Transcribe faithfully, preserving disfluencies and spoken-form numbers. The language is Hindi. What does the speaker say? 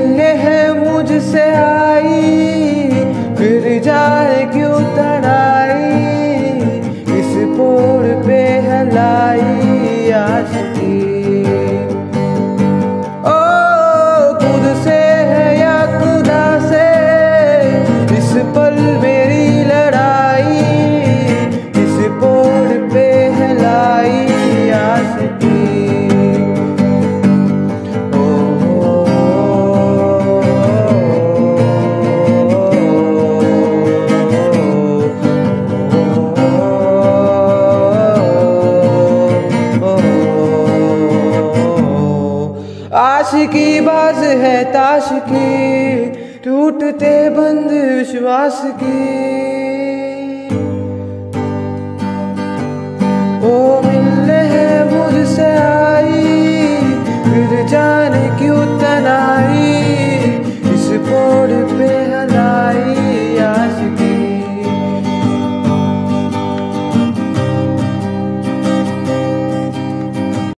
मिलने है मुझसे आई, फिर जाए क्यों तड़ाई, इस पोर पे हलाई आशिकी। ओ खुद से है या खुदा से, इस पल मेरी लड़ाई, इस पोर पे हलाई आशिकी। आशिकी बाज है ताश की, टूटते बंद विश्वास की।